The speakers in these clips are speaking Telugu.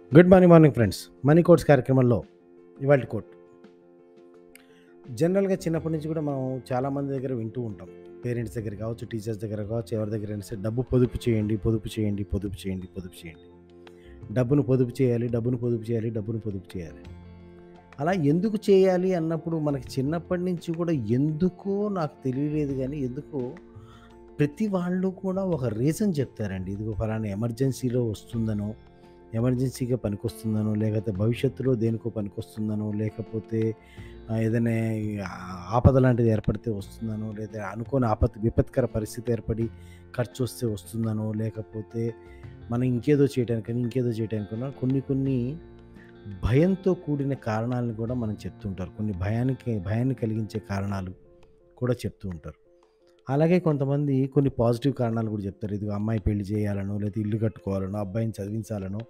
Good morning friends. Money quotes కార్యక్రమంలో ఇవాళ కోట్ జనరల్గా చిన్నప్పటి నుంచి కూడా మనం చాలామంది దగ్గర వింటూ ఉంటాం. పేరెంట్స్ దగ్గర కావచ్చు, టీచర్స్ దగ్గర కావచ్చు, ఎవరి దగ్గర అయినా సరే డబ్బు పొదుపు చేయండి, పొదుపు చేయండి, పొదుపు చేయండి, పొదుపు చేయండి, డబ్బును పొదుపు చేయాలి, డబ్బును పొదుపు చేయాలి, డబ్బును పొదుపు చేయాలి. అలా ఎందుకు చేయాలి అన్నప్పుడు మనకి చిన్నప్పటి నుంచి కూడా ఎందుకో నాకు తెలియలేదు, కానీ ఎందుకో ప్రతి వాళ్ళు కూడా ఒక రీజన్ చెప్తారండి. ఇదిగో ఫలానా ఎమర్జెన్సీలో వస్తుందనో, ఎమర్జెన్సీగా పనికొస్తుందనో, లేకపోతే భవిష్యత్తులో దేనికో పనికొస్తుందనో, లేకపోతే ఏదైనా ఆపద లాంటిది ఏర్పడితే వస్తుందనో, లేదా అనుకోని విపత్కర పరిస్థితి ఏర్పడి ఖర్చు వస్తే వస్తుందనో, లేకపోతే మనం ఇంకేదో చేయడానికన్నా కొన్ని భయంతో కూడిన కారణాలను కూడా మనం చెప్తుంటారు. కొన్ని భయాన్ని కలిగించే కారణాలు కూడా చెప్తూ ఉంటారు. అలాగే కొంతమంది కొన్ని పాజిటివ్ కారణాలు కూడా చెప్తారు. ఇదిగో అమ్మాయి పెళ్లి చేయాలనో, లేదా ఇల్లు కట్టుకోవాలనో, అబ్బాయిని చదివించాలనో,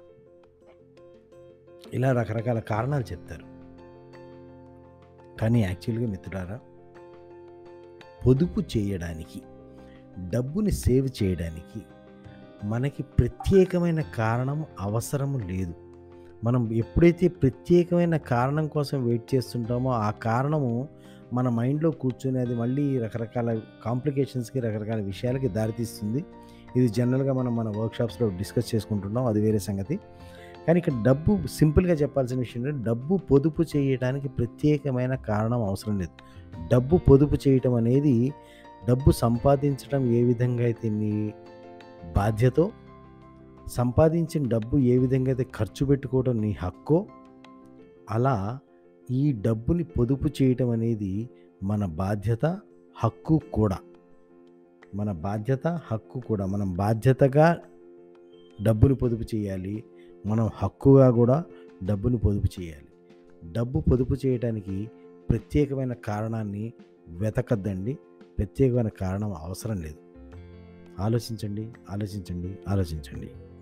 ఇలా రకరకాల కారణాలు చెప్తారు. కానీ యాక్చువల్గా మిత్రులారా, పొదుపు చేయడానికి, డబ్బుని సేవ్ చేయడానికి మనకి ప్రత్యేకమైన కారణం అవసరం లేదు. మనం ఎప్పుడైతే ప్రత్యేకమైన కారణం కోసం వెయిట్ చేస్తుంటామో ఆ కారణము మన మైండ్లో కూర్చొని అది మళ్ళీ రకరకాల కాంప్లికేషన్స్కి, రకరకాల విషయాలకి దారితీస్తుంది. ఇది జనరల్గా మనం మన వర్క్షాప్స్లో డిస్కస్ చేసుకుంటున్నాం, అది వేరే సంగతి. కానీ ఇక్కడ డబ్బు సింపుల్గా చెప్పాల్సిన విషయం ఏంటంటే, డబ్బు పొదుపు చేయడానికి ప్రత్యేకమైన కారణం అవసరం లేదు. డబ్బు పొదుపు చేయటం అనేది, డబ్బు సంపాదించడం ఏ విధంగా అయితే నీ బాధ్యతో, సంపాదించిన డబ్బు ఏ విధంగా అయితే ఖర్చు పెట్టుకోవడం నీ హక్కో, అలా ఈ డబ్బుని పొదుపు చేయటం అనేది మన బాధ్యత, హక్కు కూడా. మన బాధ్యత, హక్కు కూడా. మనం బాధ్యతగా డబ్బుని పొదుపు చేయాలి, మనం హక్కుగా కూడా డబ్బుని పొదుపు చేయాలి. డబ్బు పొదుపు చేయడానికి ప్రత్యేకమైన కారణాన్ని వెతకద్దండి. ప్రత్యేకమైన కారణం అవసరం లేదు. ఆలోచించండి.